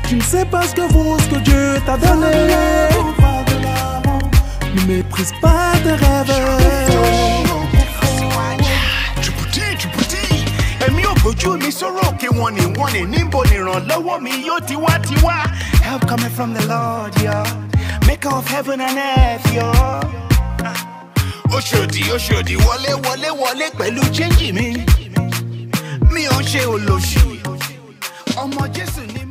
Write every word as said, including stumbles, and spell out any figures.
Tu ne sais pas ce que vaut ce que Dieu t'a donné. Ne méprise pas tes rêves. Tu puti, tu puti. Emi ogoju mi sọ̀rọ̀ ke wọ́n ni wọ́n ni níbo ni ìrànlọ́wọ́ mi yóò ti wá ti wá. Help coming from the Lord, yeah. Maker of heaven and earth, yeah. Oṣòdì Oṣòdì wọlé wọlé wọlé pẹ̀lú change mi. Mi ò ń ṣe olóṣì. Ọmọ Jésù ni